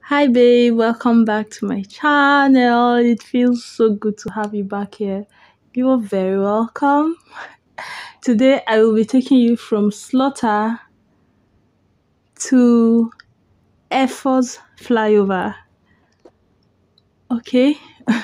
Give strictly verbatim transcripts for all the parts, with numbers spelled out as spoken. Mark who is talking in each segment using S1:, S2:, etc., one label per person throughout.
S1: Hi babe, welcome back to my channel. It feels so good to have you back here. You are very welcome. Today I will be taking you from Slaughter to Air Force flyover. Okay.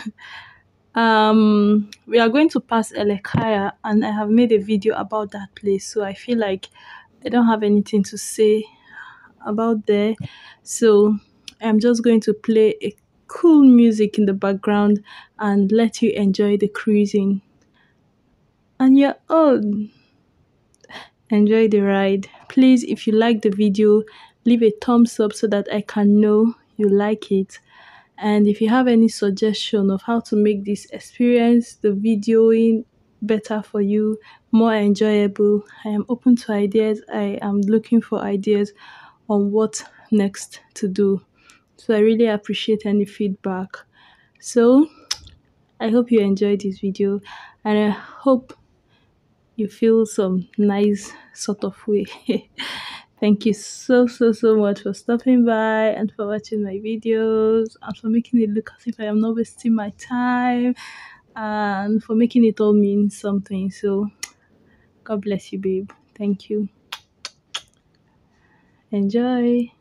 S1: um we are going to pass Elekaya and I have made a video about that place, so I feel like I don't have anything to say about there. So I'm just going to play a cool music in the background and let you enjoy the cruising on your own. Enjoy the ride. Please, if you like the video, leave a thumbs up so that I can know you like it. And if you have any suggestion of how to make this experience, the videoing better for you, more enjoyable, I am open to ideas. I am looking for ideas on what next to do. So I really appreciate any feedback. So I hope you enjoyed this video and I hope you feel some nice sort of way. Thank you so so so much for stopping by and for watching my videos and for making it look as if I am not wasting my time and for making it all mean something. So God bless you, babe. Thank you. Enjoy.